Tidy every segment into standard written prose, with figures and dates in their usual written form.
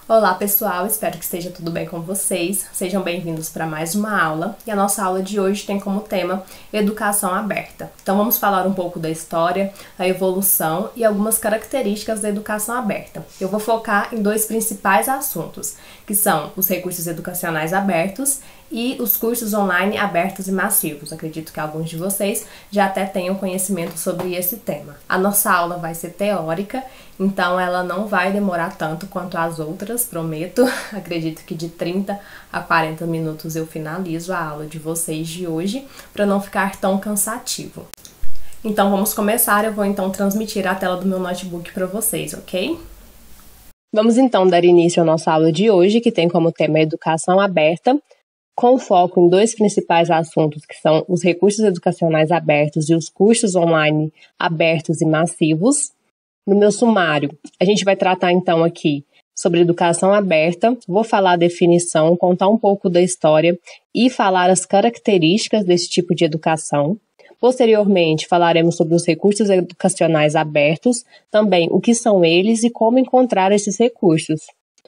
Olá pessoal, espero que esteja tudo bem com vocês. Sejam bem-vindos para mais uma aula e a nossa aula de hoje tem como tema Educação Aberta. Então vamos falar um pouco da história, da evolução e algumas características da educação aberta. Eu vou focar em dois principais assuntos, que são os recursos educacionais abertos e os cursos online abertos e massivos. Acredito que alguns de vocês já até tenham conhecimento sobre esse tema. A nossa aula vai ser teórica, então ela não vai demorar tanto quanto as outras, prometo. Acredito que de 30 a 40 minutos eu finalizo a aula de vocês de hoje, para não ficar tão cansativo. Então vamos começar, eu vou então transmitir a tela do meu notebook para vocês, ok? Vamos então dar início à nossa aula de hoje, que tem como tema Educação Aberta, com foco em dois principais assuntos, que são os recursos educacionais abertos e os cursos online abertos e massivos. No meu sumário, a gente vai tratar então aqui sobre educação aberta, vou falar a definição, contar um pouco da história e falar as características desse tipo de educação. Posteriormente, falaremos sobre os recursos educacionais abertos, também o que são eles e como encontrar esses recursos.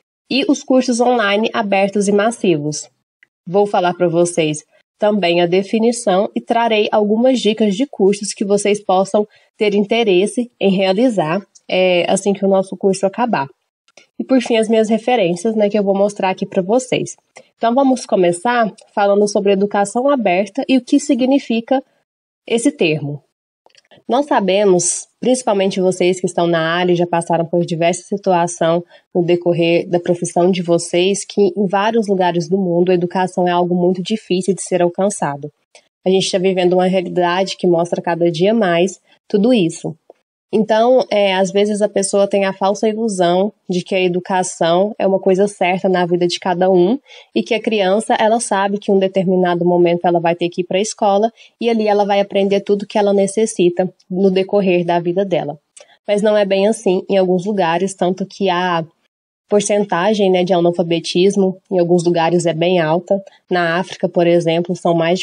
E os cursos online abertos e massivos. Vou falar para vocês também a definição e trarei algumas dicas de cursos que vocês possam ter interesse em realizar assim que o nosso curso acabar. E por fim, as minhas referências, que eu vou mostrar aqui para vocês. Então vamos começar falando sobre educação aberta e o que significa esse termo. Nós sabemos, principalmente vocês que estão na área e já passaram por diversas situações no decorrer da profissão de vocês, que em vários lugares do mundo a educação é algo muito difícil de ser alcançado. A gente está vivendo uma realidade que mostra cada dia mais tudo isso. Então, às vezes a pessoa tem a falsa ilusão de que a educação é uma coisa certa na vida de cada um e que a criança, ela sabe que em um determinado momento ela vai ter que ir para a escola e ali ela vai aprender tudo que ela necessita no decorrer da vida dela. Mas não é bem assim em alguns lugares, tanto que a porcentagem de analfabetismo em alguns lugares é bem alta. Na África, por exemplo, são mais de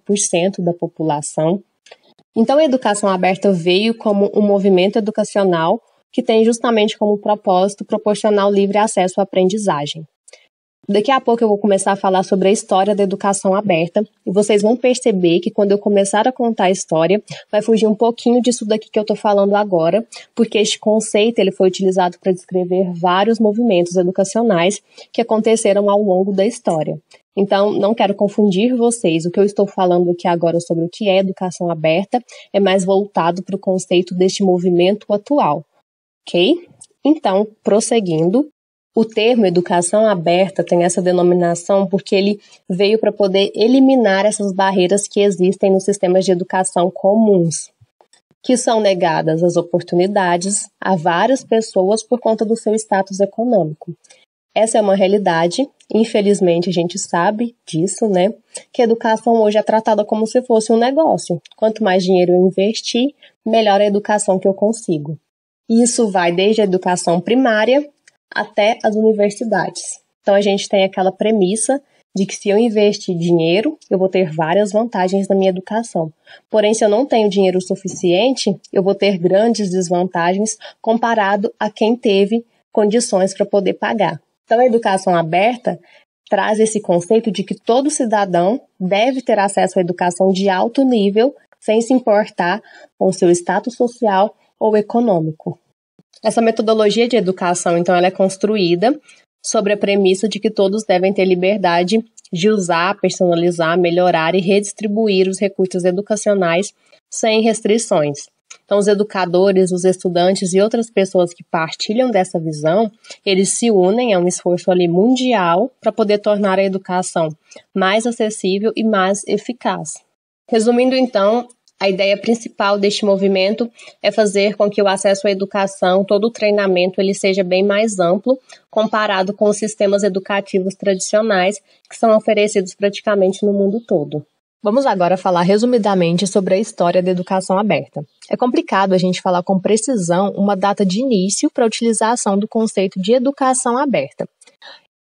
40% da população. Então, a educação aberta veio como um movimento educacional que tem justamente como propósito proporcionar o livre acesso à aprendizagem. Daqui a pouco eu vou começar a falar sobre a história da educação aberta e vocês vão perceber que quando eu começar a contar a história, vai fugir um pouquinho disso daqui que eu estou falando agora, porque este conceito ele foi utilizado para descrever vários movimentos educacionais que aconteceram ao longo da história. Então, não quero confundir vocês. O que eu estou falando aqui agora sobre o que é educação aberta é mais voltado para o conceito deste movimento atual, ok? Então, prosseguindo, o termo educação aberta tem essa denominação porque ele veio para poder eliminar essas barreiras que existem nos sistemas de educação comuns, que são negadas as oportunidades a várias pessoas por conta do seu status econômico. Essa é uma realidade, infelizmente a gente sabe disso, que a educação hoje é tratada como se fosse um negócio. Quanto mais dinheiro eu investir, melhor a educação que eu consigo. E isso vai desde a educação primária até as universidades. Então a gente tem aquela premissa de que se eu investir dinheiro, eu vou ter várias vantagens na minha educação. Porém, se eu não tenho dinheiro suficiente, eu vou ter grandes desvantagens comparado a quem teve condições para poder pagar. Então, a educação aberta traz esse conceito de que todo cidadão deve ter acesso à educação de alto nível, sem se importar com o seu status social ou econômico. Essa metodologia de educação, então, ela é construída sobre a premissa de que todos devem ter liberdade de usar, personalizar, melhorar e redistribuir os recursos educacionais sem restrições. Então, os educadores, os estudantes e outras pessoas que partilham dessa visão, eles se unem a um esforço ali mundial para poder tornar a educação mais acessível e mais eficaz. Resumindo, então, a ideia principal deste movimento é fazer com que o acesso à educação, todo o treinamento, ele seja bem mais amplo comparado com os sistemas educativos tradicionais que são oferecidos praticamente no mundo todo. Vamos agora falar resumidamente sobre a história da educação aberta. É complicado a gente falar com precisão uma data de início para a utilização do conceito de educação aberta.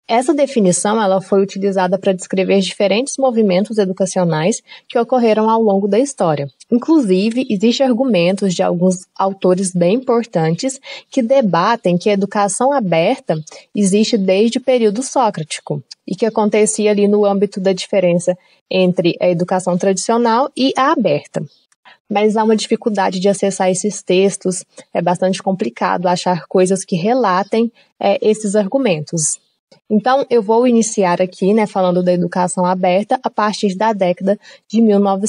Essa definição ela foi utilizada para descrever diferentes movimentos educacionais que ocorreram ao longo da história. Inclusive, existem argumentos de alguns autores bem importantes que debatem que a educação aberta existe desde o período sócratico e que acontecia ali no âmbito da diferença entre a educação tradicional e a aberta. Mas há uma dificuldade de acessar esses textos, é bastante complicado achar coisas que relatem esses argumentos. Então, eu vou iniciar aqui, falando da educação aberta a partir da década de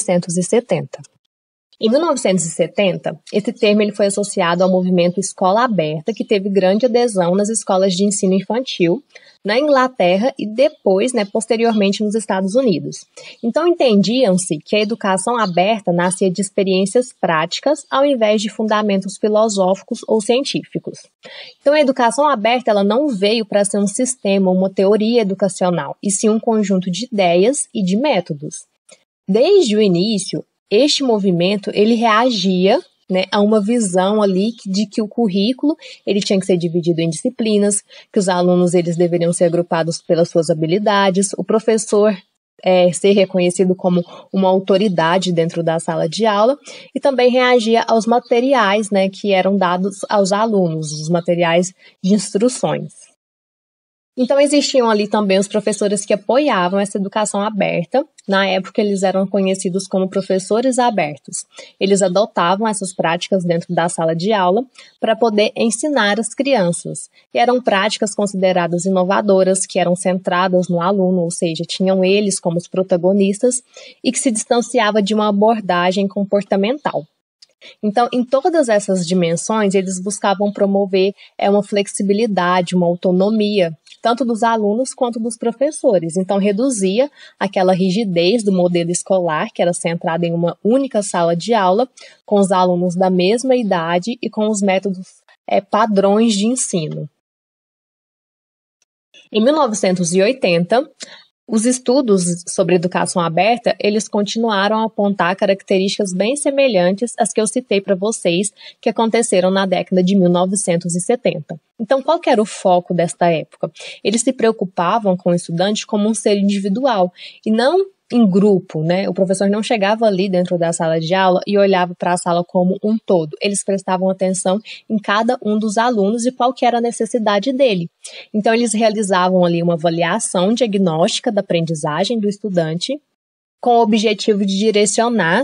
1970. Em 1970, esse termo ele foi associado ao movimento Escola Aberta, que teve grande adesão nas escolas de ensino infantil, na Inglaterra e depois, posteriormente, nos Estados Unidos. Então, entendiam-se que a educação aberta nascia de experiências práticas ao invés de fundamentos filosóficos ou científicos. Então, a educação aberta ela não veio para ser um sistema, uma teoria educacional, e sim um conjunto de ideias e de métodos. Desde o início, este movimento ele reagia a uma visão ali de que o currículo ele tinha que ser dividido em disciplinas, que os alunos eles deveriam ser agrupados pelas suas habilidades, o professor ser reconhecido como uma autoridade dentro da sala de aula e também reagia aos materiais que eram dados aos alunos, os materiais de instruções. Então, existiam ali também os professores que apoiavam essa educação aberta. Na época, eles eram conhecidos como professores abertos. Eles adotavam essas práticas dentro da sala de aula para poder ensinar as crianças. E eram práticas consideradas inovadoras, que eram centradas no aluno, ou seja, tinham eles como os protagonistas e que se distanciava de uma abordagem comportamental. Então, em todas essas dimensões, eles buscavam promover uma flexibilidade, uma autonomia, tanto dos alunos quanto dos professores. Então, reduzia aquela rigidez do modelo escolar, que era centrada em uma única sala de aula, com os alunos da mesma idade e com os métodos padrões de ensino. Em 1980, os estudos sobre educação aberta, eles continuaram a apontar características bem semelhantes às que eu citei para vocês, que aconteceram na década de 1970. Então, qual que era o foco desta época? Eles se preocupavam com o estudante como um ser individual e não em grupo, O professor não chegava ali dentro da sala de aula e olhava para a sala como um todo. Eles prestavam atenção em cada um dos alunos e qual que era a necessidade dele. Então, eles realizavam ali uma avaliação diagnóstica da aprendizagem do estudante com o objetivo de direcionar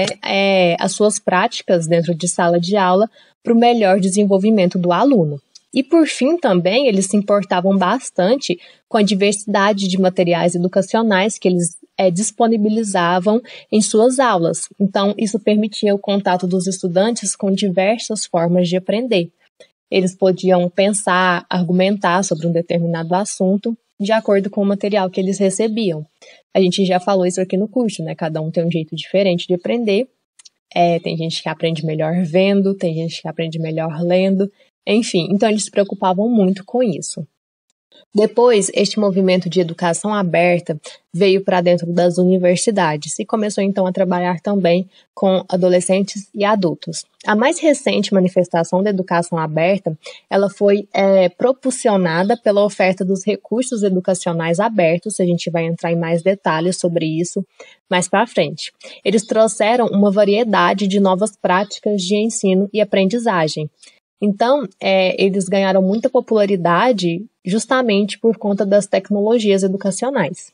as suas práticas dentro de sala de aula para o melhor desenvolvimento do aluno. E, por fim, também, eles se importavam bastante com a diversidade de materiais educacionais que eles disponibilizavam em suas aulas. Então, isso permitia o contato dos estudantes com diversas formas de aprender. Eles podiam pensar, argumentar sobre um determinado assunto de acordo com o material que eles recebiam. A gente já falou isso aqui no curso, Cada um tem um jeito diferente de aprender. Tem gente que aprende melhor vendo, tem gente que aprende melhor lendo. Enfim, então eles se preocupavam muito com isso. Depois, este movimento de educação aberta veio para dentro das universidades e começou então a trabalhar também com adolescentes e adultos. A mais recente manifestação da educação aberta, ela foi propulsionada pela oferta dos recursos educacionais abertos, a gente vai entrar em mais detalhes sobre isso mais para frente. Eles trouxeram uma variedade de novas práticas de ensino e aprendizagem. Então, eles ganharam muita popularidade justamente por conta das tecnologias educacionais.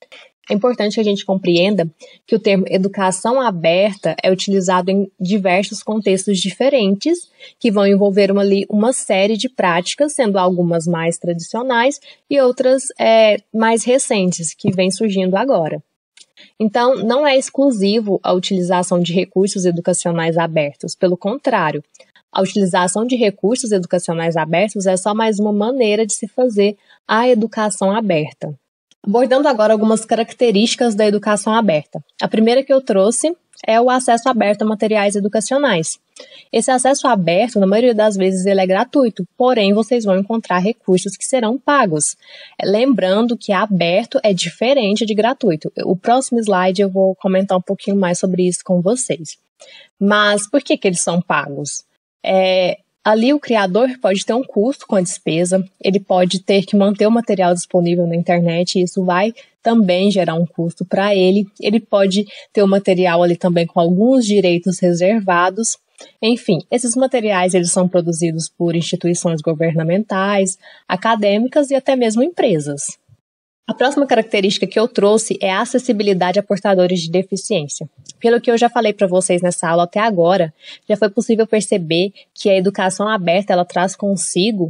É importante que a gente compreenda que o termo educação aberta é utilizado em diversos contextos diferentes, que vão envolver uma série de práticas, sendo algumas mais tradicionais e outras mais recentes, que vêm surgindo agora. Então, não é exclusivo a utilização de recursos educacionais abertos, pelo contrário. A utilização de recursos educacionais abertos é só mais uma maneira de se fazer a educação aberta. Abordando agora algumas características da educação aberta. A primeira que eu trouxe é o acesso aberto a materiais educacionais. Esse acesso aberto, na maioria das vezes, ele é gratuito, porém vocês vão encontrar recursos que serão pagos. Lembrando que aberto é diferente de gratuito. O próximo slide eu vou comentar um pouquinho mais sobre isso com vocês. Mas por que eles são pagos? Ali o criador pode ter um custo com a despesa, ele pode ter que manter o material disponível na internet, e isso vai também gerar um custo para ele. Ele pode ter o material ali também com alguns direitos reservados. Enfim, esses materiais eles são produzidos por instituições governamentais, acadêmicas e até mesmo empresas. A próxima característica que eu trouxe é a acessibilidade a portadores de deficiência. Pelo que eu já falei para vocês nessa aula até agora, já foi possível perceber que a educação aberta ela traz consigo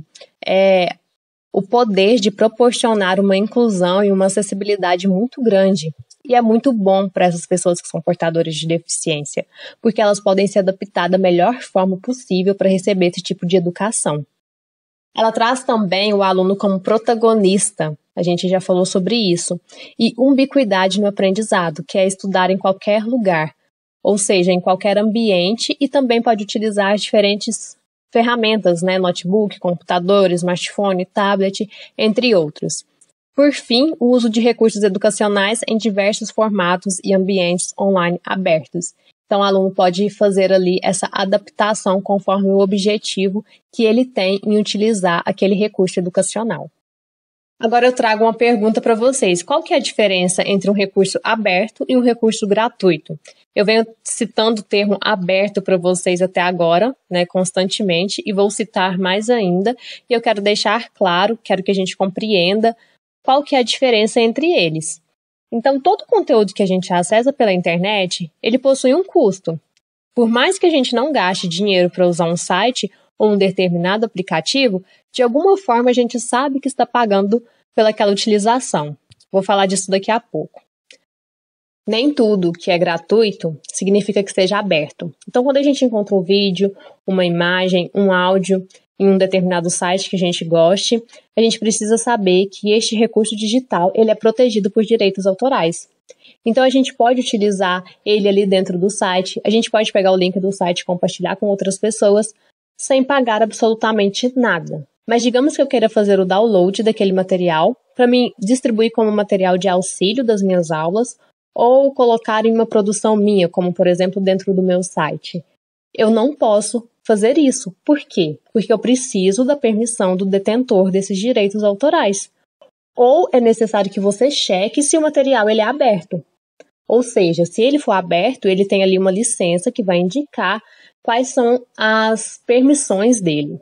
o poder de proporcionar uma inclusão e uma acessibilidade muito grande. E é muito bom para essas pessoas que são portadoras de deficiência, porque elas podem se adaptar da melhor forma possível para receber esse tipo de educação. Ela traz também o aluno como protagonista, a gente já falou sobre isso, e ubiquidade no aprendizado, que é estudar em qualquer lugar, ou seja, em qualquer ambiente, e também pode utilizar diferentes ferramentas, notebook, computador, smartphone, tablet, entre outros. Por fim, o uso de recursos educacionais em diversos formatos e ambientes online abertos. Então, o aluno pode fazer ali essa adaptação conforme o objetivo que ele tem em utilizar aquele recurso educacional. Agora eu trago uma pergunta para vocês. Qual que é a diferença entre um recurso aberto e um recurso gratuito? Eu venho citando o termo aberto para vocês até agora, constantemente, e vou citar mais ainda. E eu quero deixar claro, quero que a gente compreenda qual que é a diferença entre eles. Então, todo conteúdo que a gente acessa pela internet, ele possui um custo. Por mais que a gente não gaste dinheiro para usar um site ou um determinado aplicativo, de alguma forma a gente sabe que está pagando pelaquela utilização. Vou falar disso daqui a pouco. Nem tudo que é gratuito significa que seja aberto. Então, quando a gente encontra um vídeo, uma imagem, um áudio em um determinado site que a gente goste, a gente precisa saber que este recurso digital ele é protegido por direitos autorais. Então, a gente pode utilizar ele ali dentro do site, a gente pode pegar o link do site e compartilhar com outras pessoas sem pagar absolutamente nada. Mas digamos que eu queira fazer o download daquele material para me distribuir como material de auxílio das minhas aulas ou colocar em uma produção minha, como por exemplo dentro do meu site. Eu não posso fazer isso. Por quê? Porque eu preciso da permissão do detentor desses direitos autorais. Ou é necessário que você cheque se o material ele é aberto. Ou seja, se ele for aberto, ele tem ali uma licença que vai indicar quais são as permissões dele.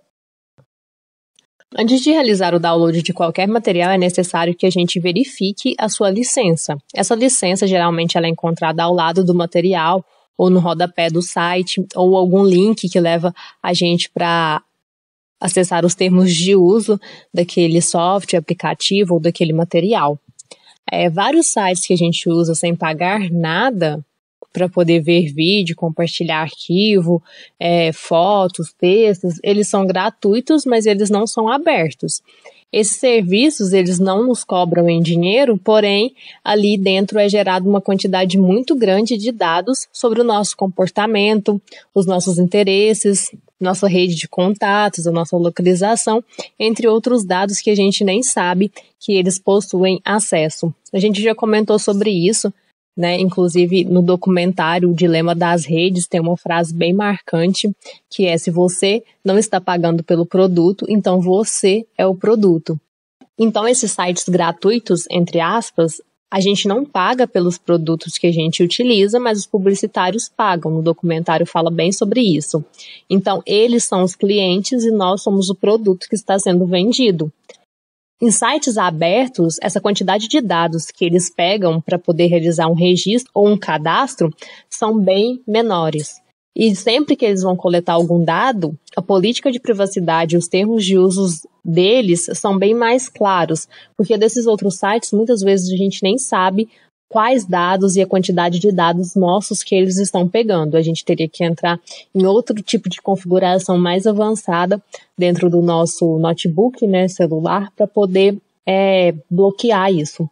Antes de realizar o download de qualquer material, é necessário que a gente verifique a sua licença. Essa licença, geralmente, ela é encontrada ao lado do material, ou no rodapé do site, ou algum link que leva a gente para acessar os termos de uso daquele software, aplicativo ou daquele material. Vários sites que a gente usa sem pagar nada para poder ver vídeo, compartilhar arquivo, fotos, textos, eles são gratuitos, mas eles não são abertos. Esses serviços, eles não nos cobram em dinheiro, porém, ali dentro é gerada uma quantidade muito grande de dados sobre o nosso comportamento, os nossos interesses, nossa rede de contatos, a nossa localização, entre outros dados que a gente nem sabe que eles possuem acesso. A gente já comentou sobre isso, inclusive no documentário O Dilema das Redes tem uma frase bem marcante, que é: se você não está pagando pelo produto, então você é o produto. Então esses sites gratuitos, entre aspas, a gente não paga pelos produtos que a gente utiliza, mas os publicitários pagam. No documentário fala bem sobre isso. Então eles são os clientes e nós somos o produto que está sendo vendido. Em sites abertos, essa quantidade de dados que eles pegam para poder realizar um registro ou um cadastro são bem menores. E sempre que eles vão coletar algum dado, a política de privacidade e os termos de uso deles são bem mais claros, porque desses outros sites, muitas vezes a gente nem sabe quais dados e a quantidade de dados nossos que eles estão pegando. A gente teria que entrar em outro tipo de configuração mais avançada dentro do nosso notebook, celular, para poder bloquear isso.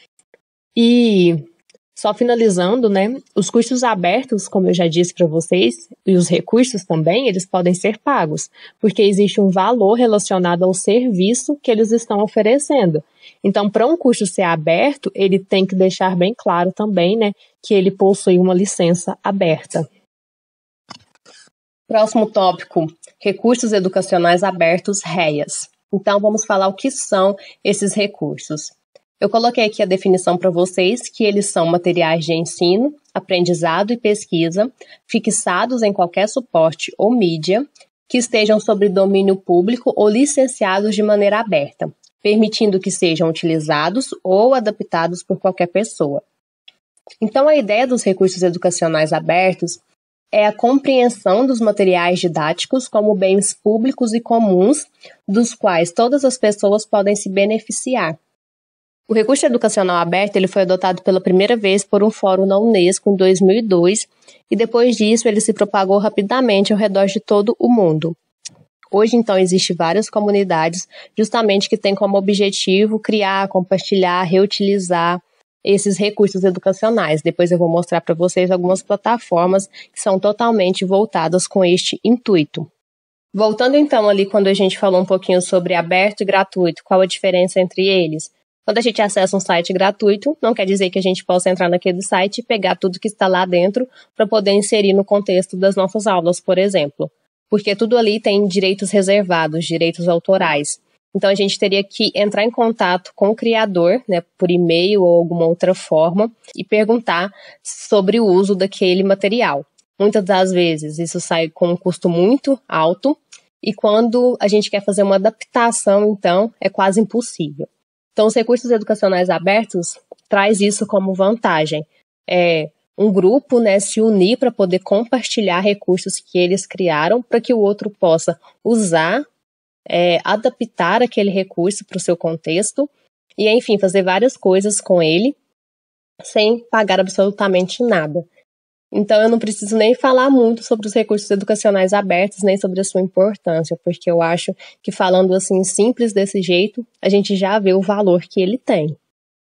E só finalizando, os custos abertos, como eu já disse para vocês, e os recursos também, eles podem ser pagos, porque existe um valor relacionado ao serviço que eles estão oferecendo. Então, para um custo ser aberto, ele tem que deixar bem claro também, que ele possui uma licença aberta. Próximo tópico, recursos educacionais abertos, REAs. Então, vamos falar o que são esses recursos. Eu coloquei aqui a definição para vocês, que eles são materiais de ensino, aprendizado e pesquisa, fixados em qualquer suporte ou mídia, que estejam sob domínio público ou licenciados de maneira aberta, permitindo que sejam utilizados ou adaptados por qualquer pessoa. Então, a ideia dos recursos educacionais abertos é a compreensão dos materiais didáticos como bens públicos e comuns, dos quais todas as pessoas podem se beneficiar. O recurso educacional aberto ele foi adotado pela primeira vez por um fórum da Unesco em 2002 e depois disso ele se propagou rapidamente ao redor de todo o mundo. Hoje, então, existem várias comunidades justamente que têm como objetivo criar, compartilhar, reutilizar esses recursos educacionais. Depois eu vou mostrar para vocês algumas plataformas que são totalmente voltadas com este intuito. Voltando então ali quando a gente falou um pouquinho sobre aberto e gratuito, qual a diferença entre eles? Quando a gente acessa um site gratuito, não quer dizer que a gente possa entrar naquele site e pegar tudo que está lá dentro para poder inserir no contexto das nossas aulas, por exemplo. Porque tudo ali tem direitos reservados, direitos autorais. Então, a gente teria que entrar em contato com o criador, né, por e-mail ou alguma outra forma, e perguntar sobre o uso daquele material. Muitas das vezes, isso sai com um custo muito alto, e quando a gente quer fazer uma adaptação, então, é quase impossível. Então, os recursos educacionais abertos traz isso como vantagem. É um grupo, né, se unir para poder compartilhar recursos que eles criaram para que o outro possa usar, adaptar aquele recurso para o seu contexto e, enfim, fazer várias coisas com ele sem pagar absolutamente nada. Então, eu não preciso nem falar muito sobre os recursos educacionais abertos, nem sobre a sua importância, porque eu acho que falando assim simples desse jeito, a gente já vê o valor que ele tem.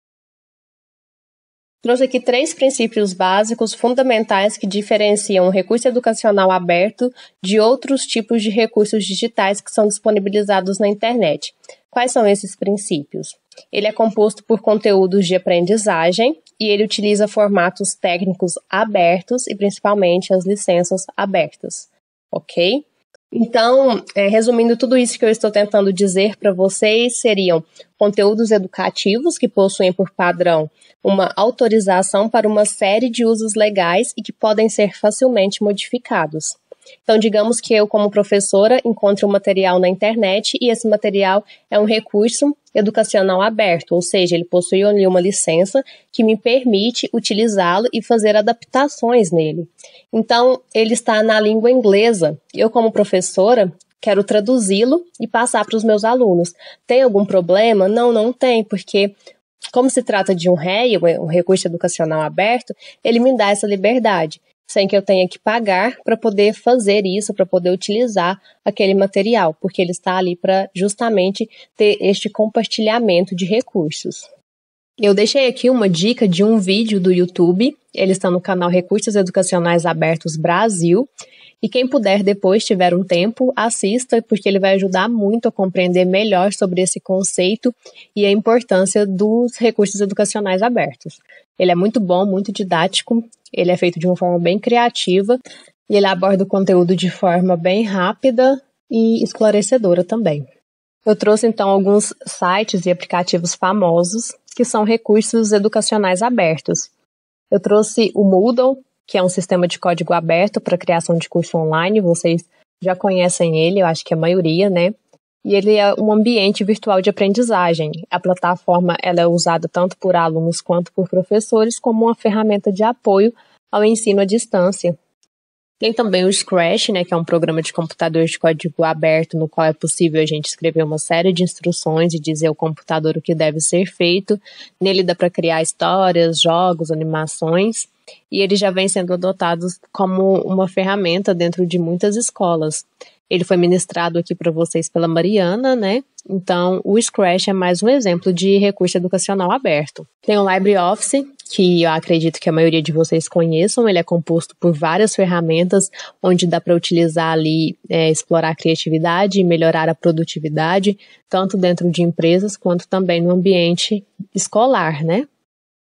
Trouxe aqui 3 princípios básicos fundamentais que diferenciam o recurso educacional aberto de outros tipos de recursos digitais que são disponibilizados na internet. Quais são esses princípios? Ele é composto por conteúdos de aprendizagem e ele utiliza formatos técnicos abertos e principalmente as licenças abertas, ok? Então, resumindo tudo isso que eu estou tentando dizer para vocês, seriam conteúdos educativos que possuem por padrão uma autorização para uma série de usos legais e que podem ser facilmente modificados. Então, digamos que eu, como professora, encontre um material na internet e esse material é um recurso educacional aberto, ou seja, ele possui ali uma licença que me permite utilizá-lo e fazer adaptações nele. Então, ele está na língua inglesa. Eu, como professora, quero traduzi-lo e passar para os meus alunos. Tem algum problema? Não, não tem, porque como se trata de um REA, um recurso educacional aberto, ele me dá essa liberdade, sem que eu tenha que pagar para poder fazer isso, para poder utilizar aquele material, porque ele está ali para justamente ter este compartilhamento de recursos. Eu deixei aqui uma dica de um vídeo do YouTube, ele está no canal Recursos Educacionais Abertos Brasil, e quem puder depois, tiver um tempo, assista, porque ele vai ajudar muito a compreender melhor sobre esse conceito e a importância dos recursos educacionais abertos. Ele é muito bom, muito didático, ele é feito de uma forma bem criativa e ele aborda o conteúdo de forma bem rápida e esclarecedora também. Eu trouxe então alguns sites e aplicativos famosos que são recursos educacionais abertos. Eu trouxe o Moodle, que é um sistema de código aberto para criação de curso online, vocês já conhecem ele, eu acho que a maioria, né? E ele é um ambiente virtual de aprendizagem. A plataforma ela é usada tanto por alunos quanto por professores como uma ferramenta de apoio ao ensino à distância. Tem também o Scratch, né, que é um programa de computador de código aberto no qual é possível a gente escrever uma série de instruções e dizer ao computador o que deve ser feito. Nele dá para criar histórias, jogos, animações. E ele já vem sendo adotado como uma ferramenta dentro de muitas escolas. Ele foi ministrado aqui para vocês pela Mariana, né? Então, o Scratch é mais um exemplo de recurso educacional aberto. Tem o LibreOffice, que eu acredito que a maioria de vocês conheçam. Ele é composto por várias ferramentas, onde dá para utilizar ali, explorar a criatividade e melhorar a produtividade, tanto dentro de empresas quanto também no ambiente escolar, né?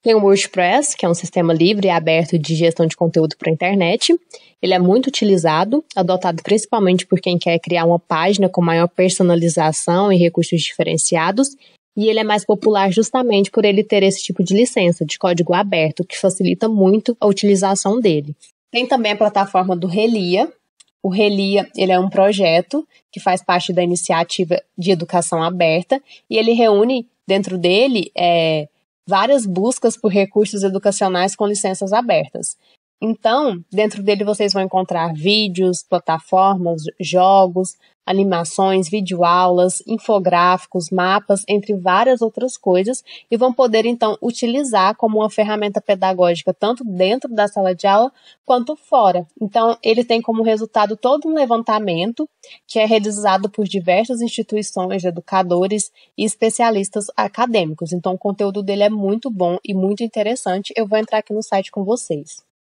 Tem o WordPress, que é um sistema livre e aberto de gestão de conteúdo para a internet. Ele é muito utilizado, adotado principalmente por quem quer criar uma página com maior personalização e recursos diferenciados. E ele é mais popular justamente por ele ter esse tipo de licença de código aberto, que facilita muito a utilização dele. Tem também a plataforma do Relia. O Relia, ele é um projeto que faz parte da iniciativa de educação aberta e ele reúne dentro dele várias buscas por recursos educacionais com licenças abertas. Então, dentro dele vocês vão encontrar vídeos, plataformas, jogos, animações, videoaulas, infográficos, mapas, entre várias outras coisas, e vão poder, então, utilizar como uma ferramenta pedagógica tanto dentro da sala de aula quanto fora. Então, ele tem como resultado todo um levantamento que é realizado por diversas instituições, educadores e especialistas acadêmicos. Então, o conteúdo dele é muito bom e muito interessante. Eu vou entrar aqui no site com vocês.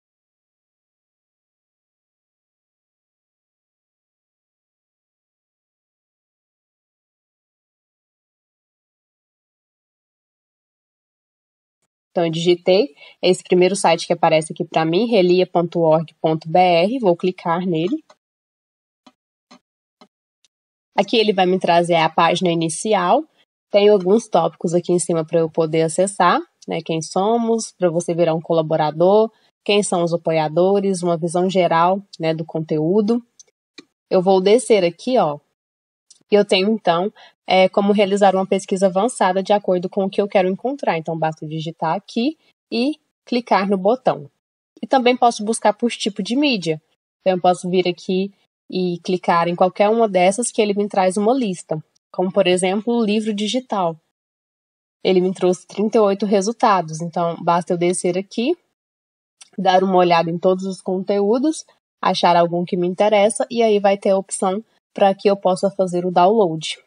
Então, eu digitei esse primeiro site que aparece aqui para mim, relia.org.br, vou clicar nele. Aqui ele vai me trazer a página inicial, tem alguns tópicos aqui em cima para eu poder acessar, né, quem somos, para você virar um colaborador, quem são os apoiadores, uma visão geral, né, do conteúdo. Eu vou descer aqui, ó, e eu tenho, então, como realizar uma pesquisa avançada de acordo com o que eu quero encontrar. Então, basta digitar aqui e clicar no botão. E também posso buscar por tipo de mídia. Então, eu posso vir aqui e clicar em qualquer uma dessas que ele me traz uma lista. Como, por exemplo, o livro digital. Ele me trouxe 38 resultados. Então, basta eu descer aqui, dar uma olhada em todos os conteúdos, achar algum que me interessa, e aí vai ter a opção para que eu possa fazer o download.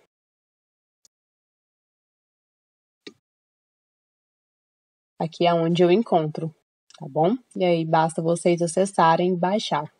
Aqui é onde eu encontro, tá bom? E aí basta vocês acessarem e baixar.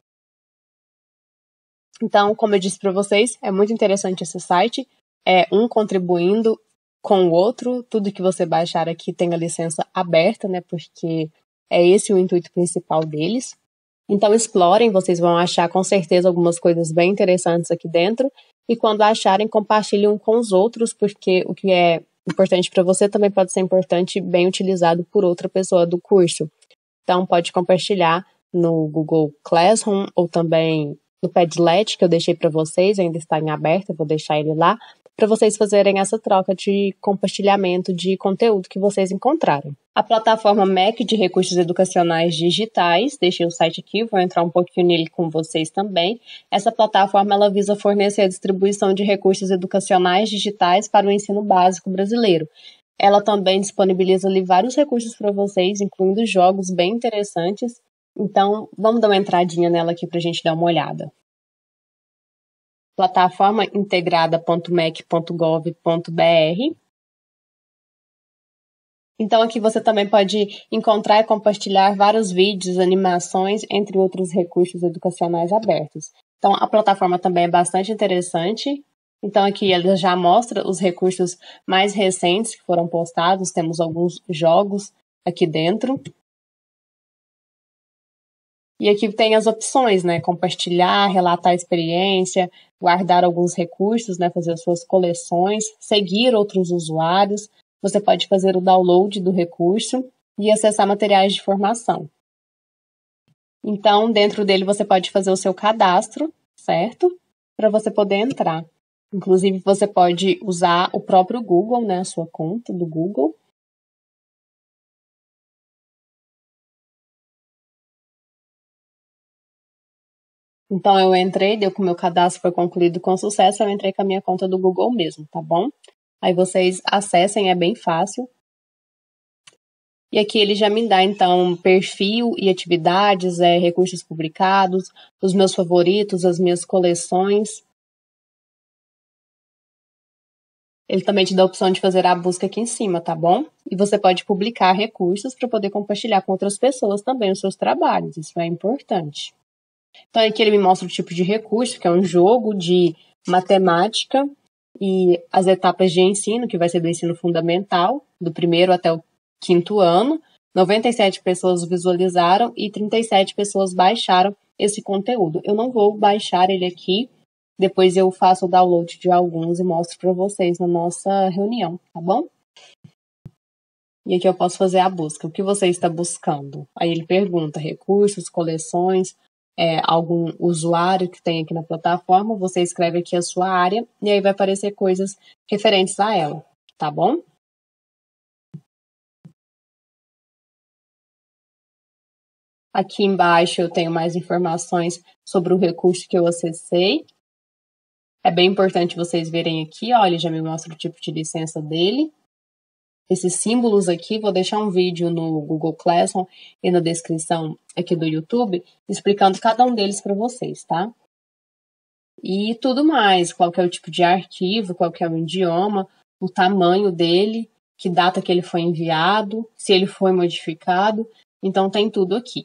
Então, como eu disse para vocês, é muito interessante esse site, um contribuindo com o outro, tudo que você baixar aqui tem a licença aberta, né? Porque é esse o intuito principal deles. Então, explorem, vocês vão achar com certeza algumas coisas bem interessantes aqui dentro. E quando acharem, compartilhem com os outros, porque o que é importante para você também pode ser importante, bem utilizado por outra pessoa do curso. Então, pode compartilhar no Google Classroom ou também no Padlet, que eu deixei para vocês, ainda está em aberto, eu vou deixar ele lá, para vocês fazerem essa troca de compartilhamento de conteúdo que vocês encontrarem. A plataforma MEC de Recursos Educacionais Digitais, deixei o site aqui, vou entrar um pouquinho nele com vocês também. Essa plataforma ela visa fornecer a distribuição de recursos educacionais digitais para o ensino básico brasileiro. Ela também disponibiliza ali vários recursos para vocês, incluindo jogos bem interessantes. Então, vamos dar uma entradinha nela aqui para a gente dar uma olhada. Plataforma integrada.mec.gov.br. Então, aqui você também pode encontrar e compartilhar vários vídeos, animações, entre outros recursos educacionais abertos. Então, a plataforma também é bastante interessante. Então, aqui ela já mostra os recursos mais recentes que foram postados. Temos alguns jogos aqui dentro. E aqui tem as opções, né? Compartilhar, relatar a experiência, guardar alguns recursos, né? Fazer as suas coleções, seguir outros usuários. Você pode fazer o download do recurso e acessar materiais de formação. Então, dentro dele você pode fazer o seu cadastro, certo? Para você poder entrar. Inclusive, você pode usar o próprio Google, né? A sua conta do Google. Então, eu entrei, deu que o meu cadastro foi concluído com sucesso, eu entrei com a minha conta do Google mesmo, tá bom? Aí vocês acessem, é bem fácil. E aqui ele já me dá, então, perfil e atividades, recursos publicados, os meus favoritos, as minhas coleções. Ele também te dá a opção de fazer a busca aqui em cima, tá bom? E você pode publicar recursos para poder compartilhar com outras pessoas também os seus trabalhos, isso é importante. Então, aqui ele me mostra o tipo de recurso, que é um jogo de matemática e as etapas de ensino, que vai ser do ensino fundamental, do primeiro até o quinto ano, 97 pessoas visualizaram e 37 pessoas baixaram esse conteúdo. Eu não vou baixar ele aqui, depois eu faço o download de alguns e mostro para vocês na nossa reunião, tá bom? E aqui eu posso fazer a busca. O que você está buscando? Aí ele pergunta recursos, coleções, algum usuário que tem aqui na plataforma. Você escreve aqui a sua área e aí vai aparecer coisas referentes a ela, tá bom? Aqui embaixo eu tenho mais informações sobre o recurso que eu acessei. É bem importante vocês verem aqui, ó, ele já me mostra o tipo de licença dele. Esses símbolos aqui, vou deixar um vídeo no Google Classroom e na descrição aqui do YouTube, explicando cada um deles para vocês, tá? E tudo mais, qual que é o tipo de arquivo, qual que é o idioma, o tamanho dele, que data que ele foi enviado, se ele foi modificado, então tem tudo aqui.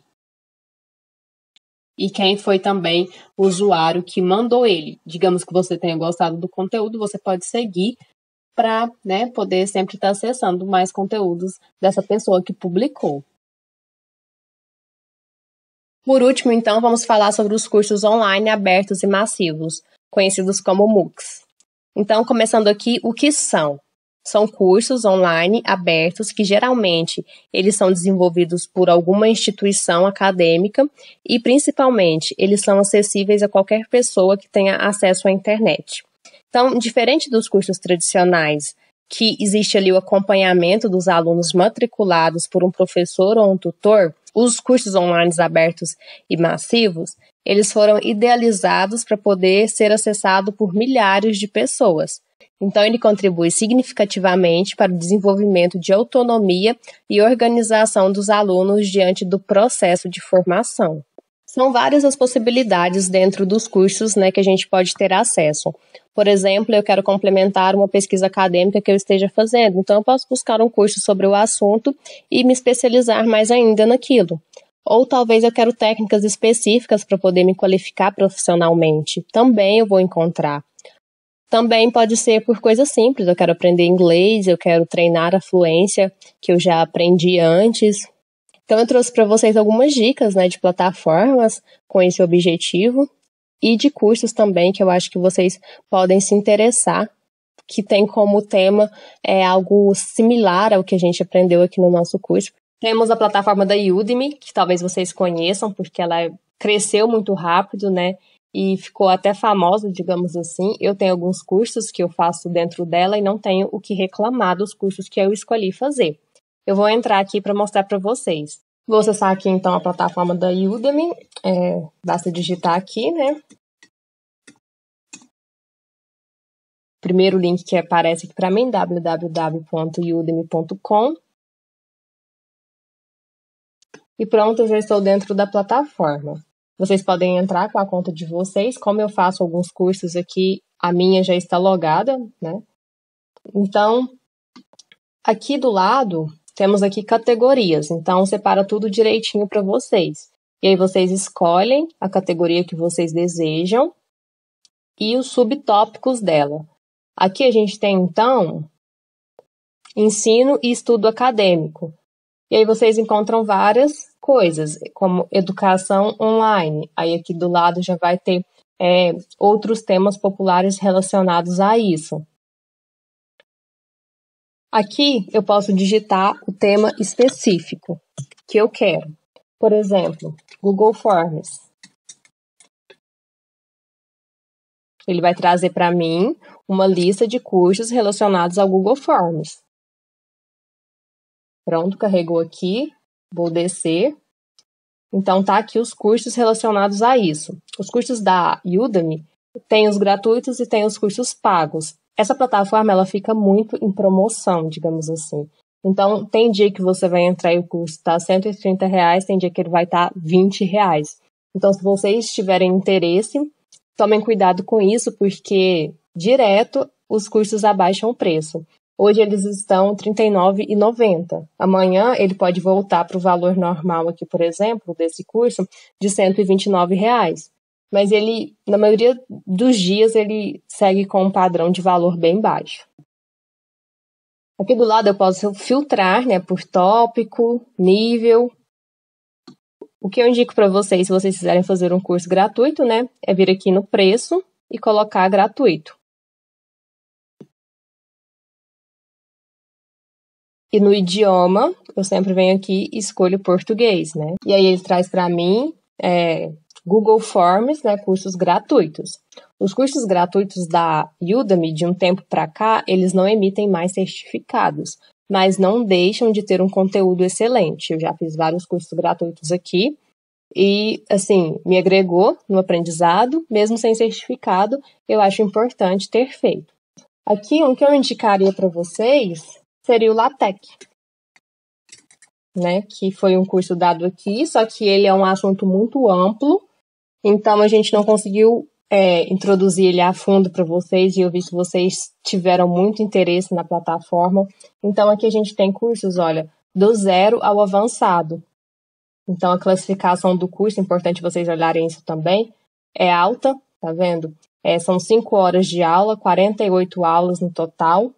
E quem foi também o usuário que mandou ele. Digamos que você tenha gostado do conteúdo, você pode seguir para, né, poder sempre estar acessando mais conteúdos dessa pessoa que publicou. Por último, então, vamos falar sobre os cursos online abertos e massivos, conhecidos como MOOCs. Então, começando aqui, o que são? São cursos online abertos que geralmente eles são desenvolvidos por alguma instituição acadêmica e principalmente eles são acessíveis a qualquer pessoa que tenha acesso à internet. Então, diferente dos cursos tradicionais, que existe ali o acompanhamento dos alunos matriculados por um professor ou um tutor, os cursos online abertos e massivos, eles foram idealizados para poder ser acessado por milhares de pessoas. Então, ele contribui significativamente para o desenvolvimento de autonomia e organização dos alunos diante do processo de formação. São várias as possibilidades dentro dos cursos, né, que a gente pode ter acesso. Por exemplo, eu quero complementar uma pesquisa acadêmica que eu esteja fazendo, então eu posso buscar um curso sobre o assunto e me especializar mais ainda naquilo. Ou talvez eu quero técnicas específicas para poder me qualificar profissionalmente. Também eu vou encontrar. Também pode ser por coisas simples, eu quero aprender inglês, eu quero treinar a fluência que eu já aprendi antes. Então eu trouxe para vocês algumas dicas, né, de plataformas com esse objetivo e de cursos também que eu acho que vocês podem se interessar, que tem como tema algo similar ao que a gente aprendeu aqui no nosso curso. Temos a plataforma da Udemy, que talvez vocês conheçam, porque ela cresceu muito rápido, né? E ficou até famosa, digamos assim. Eu tenho alguns cursos que eu faço dentro dela e não tenho o que reclamar dos cursos que eu escolhi fazer. Eu vou entrar aqui para mostrar para vocês. Vou acessar aqui, então, a plataforma da Udemy. Basta digitar aqui, né? Primeiro link que aparece aqui para mim, www.udemy.com. E pronto, eu já estou dentro da plataforma. Vocês podem entrar com a conta de vocês. Como eu faço alguns cursos aqui, a minha já está logada, né? Então, aqui do lado, temos aqui categorias. Então, separa tudo direitinho para vocês. E aí vocês escolhem a categoria que vocês desejam e os subtópicos dela. Aqui a gente tem, então, ensino e estudo acadêmico. E aí vocês encontram várias coisas, como educação online. Aí aqui do lado já vai ter outros temas populares relacionados a isso. Aqui eu posso digitar o tema específico que eu quero. Por exemplo, Google Forms. Ele vai trazer para mim uma lista de cursos relacionados ao Google Forms. Pronto, carregou aqui. Vou descer. Então, tá aqui os cursos relacionados a isso. Os cursos da Udemy tem os gratuitos e tem os cursos pagos. Essa plataforma, ela fica muito em promoção, digamos assim. Então, tem dia que você vai entrar e o curso está R$130, tem dia que ele vai estar R$20. Então, se vocês tiverem interesse, tomem cuidado com isso, porque direto os cursos abaixam o preço. Hoje eles estão R$ 39,90. Amanhã ele pode voltar para o valor normal aqui, por exemplo, desse curso, de R$129. Mas ele, na maioria dos dias, ele segue com um padrão de valor bem baixo. Aqui do lado eu posso filtrar, né, por tópico, nível. O que eu indico para vocês, se vocês quiserem fazer um curso gratuito, né, é vir aqui no preço e colocar gratuito. E no idioma, eu sempre venho aqui e escolho português, né? E aí ele traz para mim Google Forms, né, cursos gratuitos. Os cursos gratuitos da Udemy, de um tempo para cá, eles não emitem mais certificados, mas não deixam de ter um conteúdo excelente. Eu já fiz vários cursos gratuitos aqui e, assim, me agregou no aprendizado, mesmo sem certificado, eu acho importante ter feito. Aqui, um que eu indicaria para vocês seria o LaTeX, né, que foi um curso dado aqui, só que ele é um assunto muito amplo, então a gente não conseguiu introduzir ele a fundo para vocês, e eu vi que vocês tiveram muito interesse na plataforma. Então aqui a gente tem cursos, olha, do 0 ao avançado. Então a classificação do curso, é importante vocês olharem isso também, é alta, tá vendo? São 5 horas de aula, 48 aulas no total.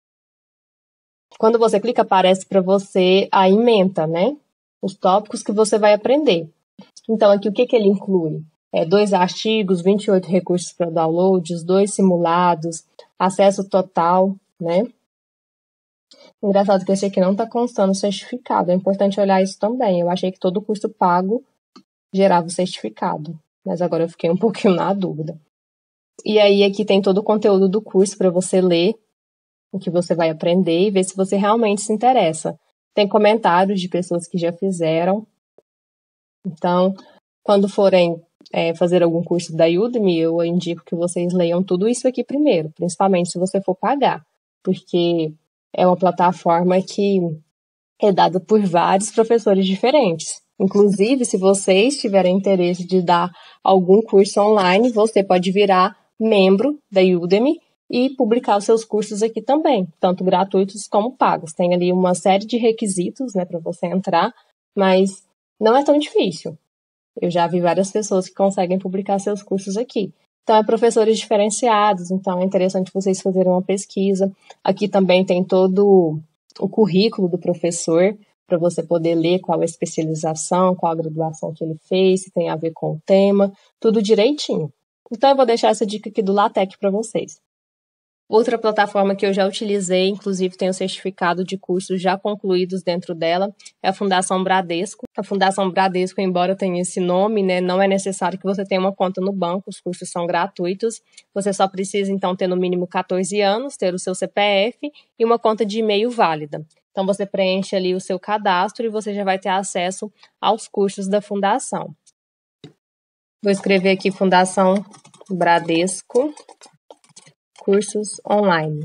Quando você clica, aparece para você a ementa, né? Os tópicos que você vai aprender. Então, aqui o que ele inclui? 2 artigos, 28 recursos para downloads, 2 simulados, acesso total, né? Engraçado que esse aqui não está constando o certificado. É importante olhar isso também. Eu achei que todo curso pago gerava o certificado, mas agora eu fiquei um pouquinho na dúvida. E aí, aqui tem todo o conteúdo do curso para você ler o que você vai aprender e ver se você realmente se interessa. Tem comentários de pessoas que já fizeram. Então, quando forem fazer algum curso da Udemy, eu indico que vocês leiam tudo isso aqui primeiro, principalmente se você for pagar, porque é uma plataforma que é dada por vários professores diferentes. Inclusive, se vocês tiverem interesse de dar algum curso online, você pode virar membro da Udemy e publicar os seus cursos aqui também, tanto gratuitos como pagos. Tem ali uma série de requisitos, né, para você entrar, mas não é tão difícil. Eu já vi várias pessoas que conseguem publicar seus cursos aqui. Então, é professores diferenciados, então é interessante vocês fazerem uma pesquisa. Aqui também tem todo o currículo do professor, para você poder ler qual a especialização, qual a graduação que ele fez, se tem a ver com o tema, tudo direitinho. Então, eu vou deixar essa dica aqui do LaTeX para vocês. Outra plataforma que eu já utilizei, inclusive tenho certificado de cursos já concluídos dentro dela, é a Fundação Bradesco. A Fundação Bradesco, embora tenha esse nome, né, não é necessário que você tenha uma conta no banco, os cursos são gratuitos. Você só precisa, então, ter no mínimo 14 anos, ter o seu CPF e uma conta de e-mail válida. Então, você preenche ali o seu cadastro e você já vai ter acesso aos cursos da Fundação. Vou escrever aqui Fundação Bradesco cursos online.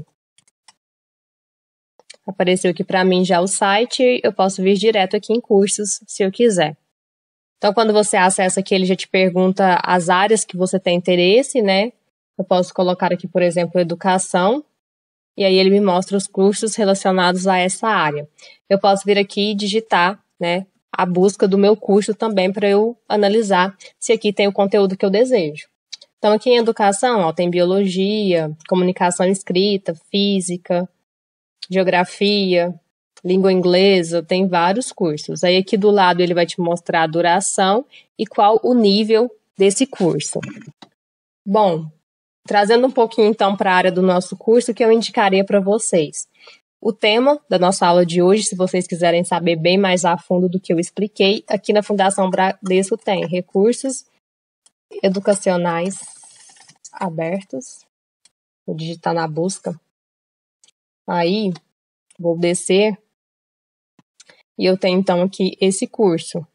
Apareceu aqui para mim já o site, eu posso vir direto aqui em cursos, se eu quiser. Então, quando você acessa aqui, ele já te pergunta as áreas que você tem interesse, né? Eu posso colocar aqui, por exemplo, educação, e aí ele me mostra os cursos relacionados a essa área. Eu posso vir aqui e digitar, né, a busca do meu curso também para eu analisar se aqui tem o conteúdo que eu desejo. Então, aqui em educação, tem biologia, comunicação escrita, física, geografia, língua inglesa, tem vários cursos. Aí aqui do lado ele vai te mostrar a duração e qual o nível desse curso. Bom, trazendo um pouquinho então para a área do nosso curso, que eu indicaria para vocês. O tema da nossa aula de hoje, se vocês quiserem saber bem mais a fundo do que eu expliquei, aqui na Fundação Bradesco tem recursos educacionais abertos. Vou digitar na busca. Aí, vou descer. E eu tenho, então, aqui esse curso.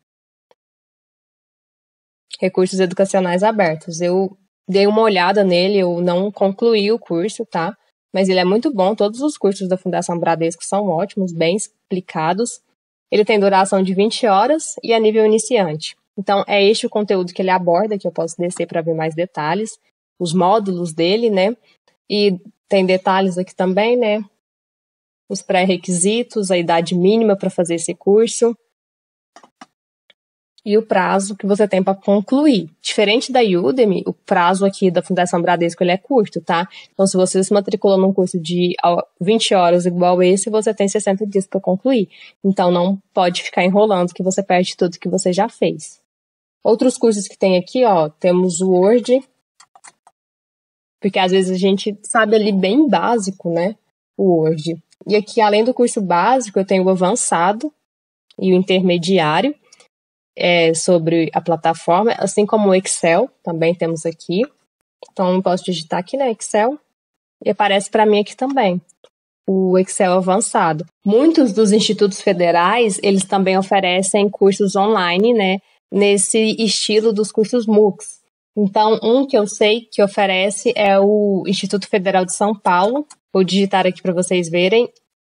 Recursos educacionais abertos. Eu dei uma olhada nele, eu não concluí o curso, tá? Mas ele é muito bom. Todos os cursos da Fundação Bradesco são ótimos, bem explicados. Ele tem duração de 20 horas e é nível iniciante. Então, é este o conteúdo que ele aborda, que eu posso descer para ver mais detalhes, os módulos dele, né? E tem detalhes aqui também, né? Os pré-requisitos, a idade mínima para fazer esse curso. e o prazo que você tem para concluir. Diferente da Udemy, o prazo aqui da Fundação Bradesco ele é curto, tá? Então, se você se matriculou num curso de 20 horas igual esse, você tem 60 dias para concluir. Então, não pode ficar enrolando que você perde tudo que você já fez. Outros cursos que tem aqui, ó, temos o Word, porque às vezes a gente sabe ali bem básico, né? O Word. E aqui, além do curso básico, eu tenho o avançado e o intermediário. Sobre a plataforma, assim como o Excel, também temos aqui. Então, eu posso digitar aqui, né, Excel, e aparece para mim aqui também, o Excel avançado. Muitos dos institutos federais, eles também oferecem cursos online, né, nesse estilo dos cursos MOOCs. Então, um que eu sei que oferece é o Instituto Federal de São Paulo. Vou digitar aqui para vocês verem.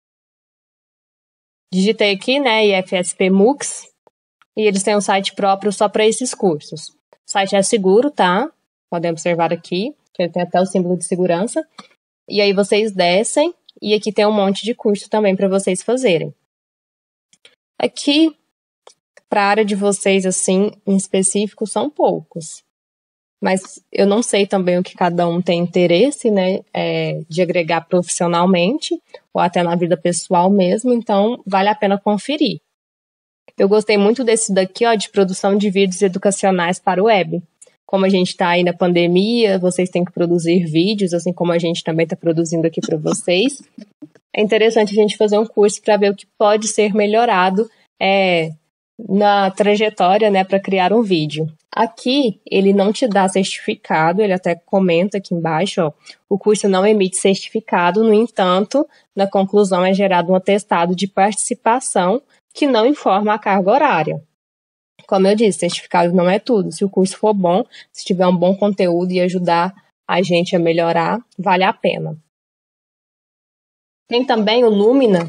Digitei aqui, né, IFSP MOOCs. E eles têm um site próprio só para esses cursos. O site é seguro, tá? Podem observar aqui, que ele tem até o símbolo de segurança. E aí vocês descem, e aqui tem um monte de curso também para vocês fazerem. Aqui, para a área de vocês, assim, em específico, são poucos. Mas eu não sei também o que cada um tem interesse, né, de agregar profissionalmente, ou até na vida pessoal mesmo, então vale a pena conferir. Eu gostei muito desse daqui, ó, de produção de vídeos educacionais para o web. Como a gente está aí na pandemia, vocês têm que produzir vídeos, assim como a gente também está produzindo aqui para vocês. É interessante a gente fazer um curso para ver o que pode ser melhorado na trajetória, né, para criar um vídeo. Aqui, ele não te dá certificado, ele até comenta aqui embaixo, ó, o curso não emite certificado, no entanto, na conclusão é gerado um atestado de participação que não informa a carga horária. Como eu disse, certificado não é tudo. Se o curso for bom, se tiver um bom conteúdo e ajudar a gente a melhorar, vale a pena. Tem também o Lumina.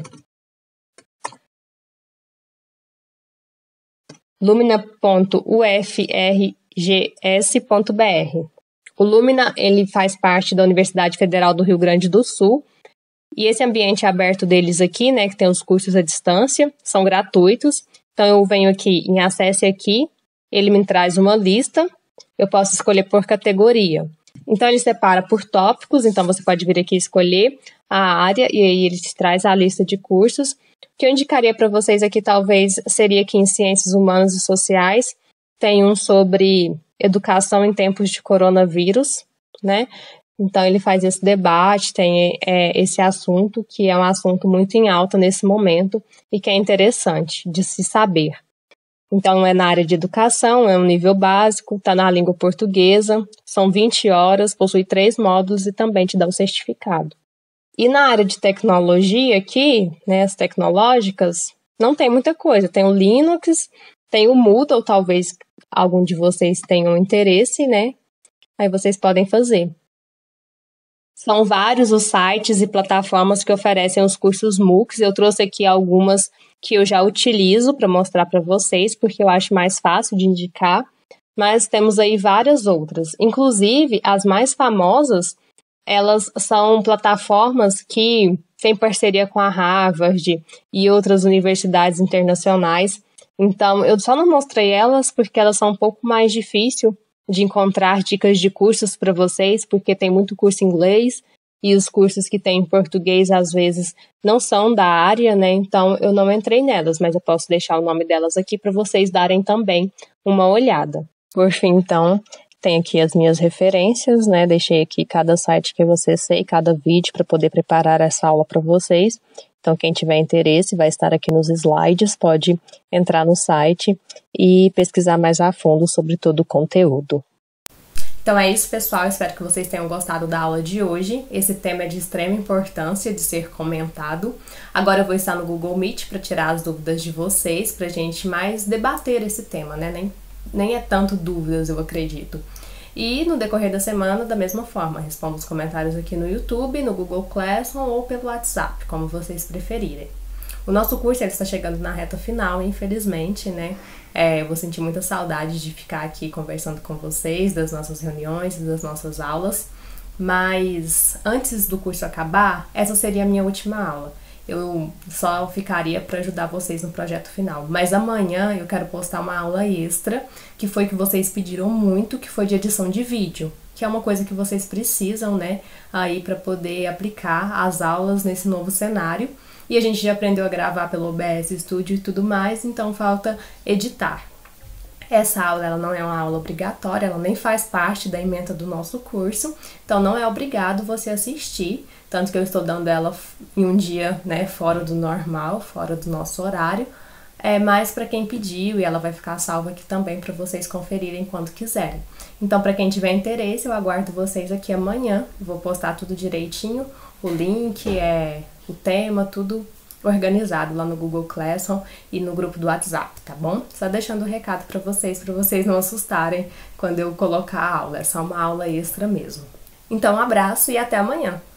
lumina.ufrgs.br. O Lumina, ele faz parte da Universidade Federal do Rio Grande do Sul. E esse ambiente aberto deles aqui, né, que tem os cursos à distância, são gratuitos. Então, eu venho aqui em Acesse Aqui, ele me traz uma lista, eu posso escolher por categoria. Então, ele separa por tópicos, então você pode vir aqui escolher a área, e aí ele te traz a lista de cursos. O que eu indicaria para vocês aqui, talvez, seria aqui em Ciências Humanas e Sociais, tem um sobre educação em tempos de coronavírus, né? Então, ele faz esse debate, tem esse assunto, que é um assunto muito em alta nesse momento e que é interessante de se saber. Então, é na área de educação, é um nível básico, está na língua portuguesa, são 20 horas, possui 3 módulos e também te dá um certificado. E na área de tecnologia aqui, né, as tecnológicas, não tem muita coisa. Tem o Linux, tem o Moodle, talvez algum de vocês tenham interesse, né? Aí vocês podem fazer. São vários os sites e plataformas que oferecem os cursos MOOCs. Eu trouxe aqui algumas que eu já utilizo para mostrar para vocês, porque eu acho mais fácil de indicar, mas temos aí várias outras. Inclusive, as mais famosas, elas são plataformas que têm parceria com a Harvard e outras universidades internacionais. Então, eu só não mostrei elas porque elas são um pouco mais difíceis de encontrar dicas de cursos para vocês, porque tem muito curso em inglês e os cursos que tem em português às vezes não são da área, né? Então eu não entrei nelas, mas eu posso deixar o nome delas aqui para vocês darem também uma olhada. Por fim, então, tem aqui as minhas referências, né? Deixei aqui cada site que você sei, cada vídeo para poder preparar essa aula para vocês. Então, quem tiver interesse vai estar aqui nos slides, pode entrar no site e pesquisar mais a fundo sobre todo o conteúdo. Então é isso, pessoal. Espero que vocês tenham gostado da aula de hoje. Esse tema é de extrema importância de ser comentado. Agora eu vou estar no Google Meet para tirar as dúvidas de vocês, para a gente mais debater esse tema, né? Nem é tanto dúvidas, eu acredito. E no decorrer da semana, da mesma forma, respondo os comentários aqui no YouTube, no Google Classroom ou pelo WhatsApp, como vocês preferirem. O nosso curso está chegando na reta final, infelizmente, né? Eu vou sentir muita saudade de ficar aqui conversando com vocês, das nossas reuniões, das nossas aulas. Mas antes do curso acabar, essa seria a minha última aula. eu só ficaria para ajudar vocês no projeto final. Mas amanhã eu quero postar uma aula extra, que foi que vocês pediram muito, que foi de edição de vídeo, que é uma coisa que vocês precisam, né, aí para poder aplicar as aulas nesse novo cenário. E a gente já aprendeu a gravar pelo OBS Studio e tudo mais, então falta editar. Essa aula ela não é uma aula obrigatória, ela nem faz parte da ementa do nosso curso, então não é obrigado você assistir, tanto que eu estou dando ela em um dia, né, fora do normal, fora do nosso horário, mais para quem pediu, e ela vai ficar salva aqui também para vocês conferirem quando quiserem. Então, para quem tiver interesse, eu aguardo vocês aqui amanhã, vou postar tudo direitinho, o link, o tema, tudo organizado lá no Google Classroom e no grupo do WhatsApp, tá bom? Só deixando o recado para vocês não assustarem quando eu colocar a aula, é só uma aula extra mesmo. Então, um abraço e até amanhã!